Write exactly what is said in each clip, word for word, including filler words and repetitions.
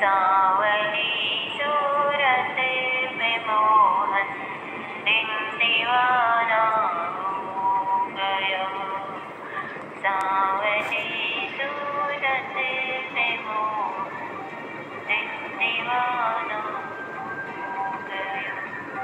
सावली सूरत पे मोहन दिन दीवाना हो गया। सावली सूरत पे मोहन दिन दीवाना हो गया।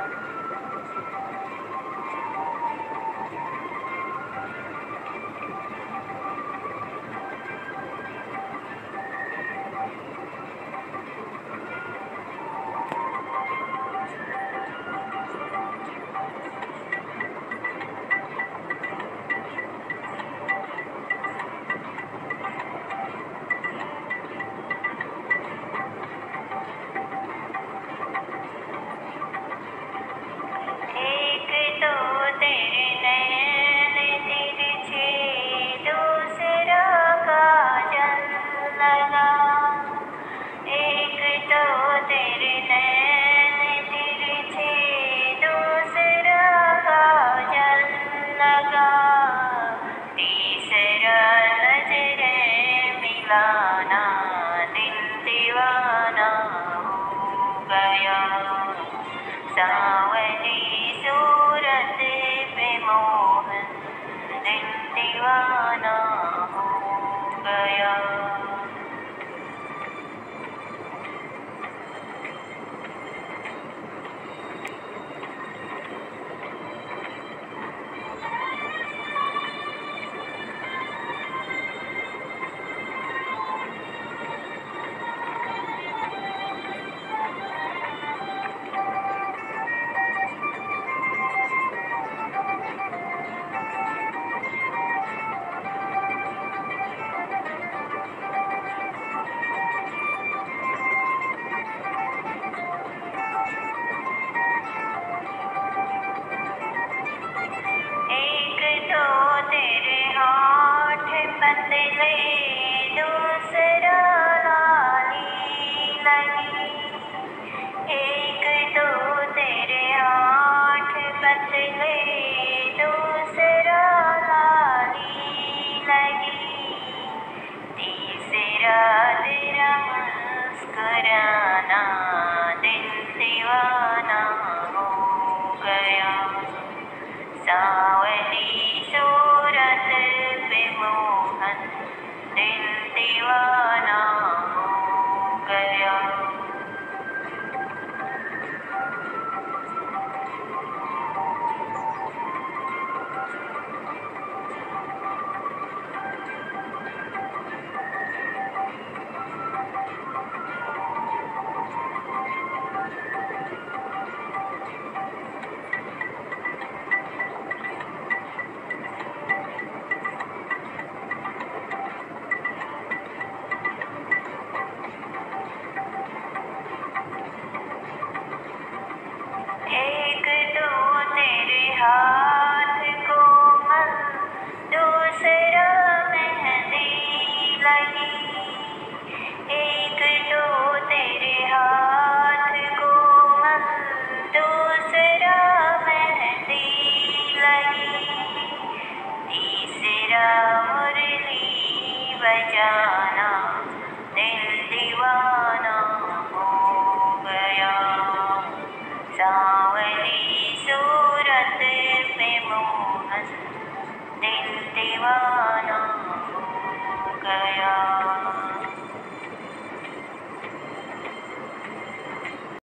मिलाना दिन दीवाना हो गया। सावली सूरत पे मोहन दिन दीवाना हो गया। बदले दूसरा लाली लगी, एक तो तेरे आठ बदले दूसरा लाली लगी, तीसरा तेरा मुस्कुराना दिन दीवाना हो गया। सावली सूरत पे मोहन दिन दीवाना हो गया।